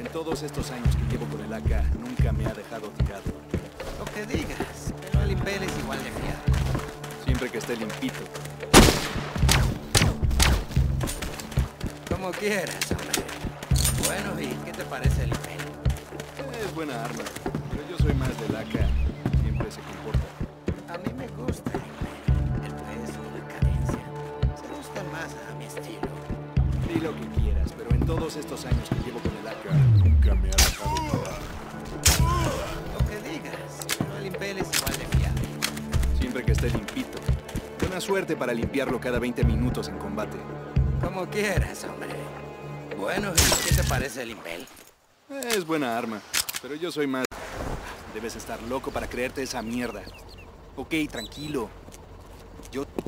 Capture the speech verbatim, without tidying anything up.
todos estos años que llevo con el A K, nunca me ha dejado tirado. Lo que digas, pero el Impel es igual de fiable. Siempre que esté limpito. Como quieras, hombre. Bueno, ¿y qué te parece el Impel? Es buena arma, pero yo soy más del A K. Siempre se comporta. A mí me gusta el Impel. El peso, la cadencia. Se gusta más a mi estilo. Di lo que quieras, pero en todos estos años que llevo con el A K, nunca me ha dejado tirado. Lo que digas, pero el Impel es igual de fiable. Siempre que esté limpito. Buena suerte para limpiarlo cada veinte minutos en combate. Como quieras, hombre. Bueno, ¿y qué te parece el Impel? Es buena arma, pero yo soy más... Debes estar loco para creerte esa mierda. Ok, tranquilo. Yo...